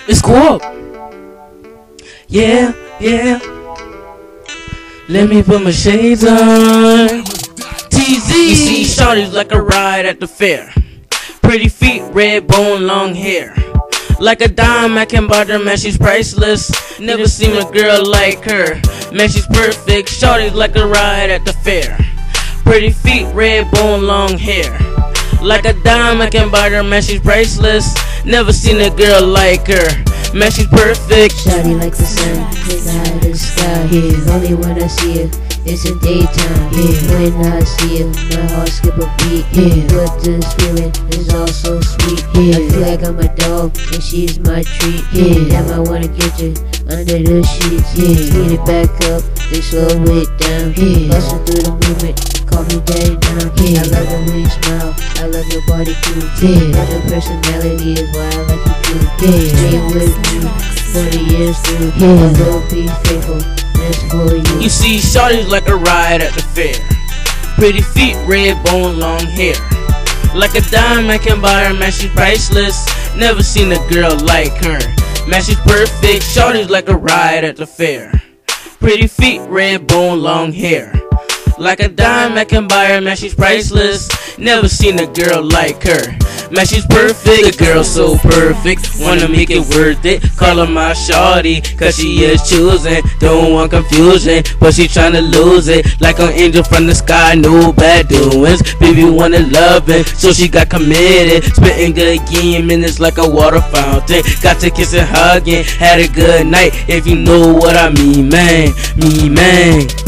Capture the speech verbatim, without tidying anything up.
It's cool. Yeah, yeah. Let me put my shades on. T Z. You see, shawty's like a ride at the fair. Pretty feet, red bone, long hair. Like a dime, I can buy her, man, she's priceless. Never seen a girl like her. Man, she's perfect. Shawty's like a ride at the fair. Pretty feet, red bone, long hair. Like a dime, I can buy her, man, she's priceless. Never seen a girl like her. Man, she's perfect. Shawty like the sun, take her high to the sky. Yeah, only when I see her, it's a daytime. Yeah, when I see her, my heart skip a beat. Yeah, but this feeling is all so sweet. Yeah, I feel like I'm a dog and she's my treat. Yeah, damn, I wanna get you under the sheets. Yeah, speed it back up, then slow it down. Yeah, hustle through the movement, call me daddy now. Yeah, I love the way you smile, I love your body too. Yeah, your personality is why I like you too. Yeah, stay with me for the years through. Yeah, will be faithful, that's for you. You see, shawty's like a ride at the fair. Pretty feet, red bone, long hair. Like a dime, I can buy her, man, she's priceless. Never seen a girl like her. Man, she's perfect. Shawty's like a ride at the fair. Pretty feet, red bone, long hair. Like a dime, I can buy her, man, she's priceless. Never seen a girl like her. Man, she's perfect, the girl so perfect. Wanna make it worth it, call her my shawty, cause she is choosing. Don't want confusion, but she tryna lose it. Like an angel from the sky, no bad doings. Baby wanna love it, so she got committed. Spitting good game and it's like a water fountain. Got to kiss and hugging, had a good night, if you know what I mean, man. Me, man.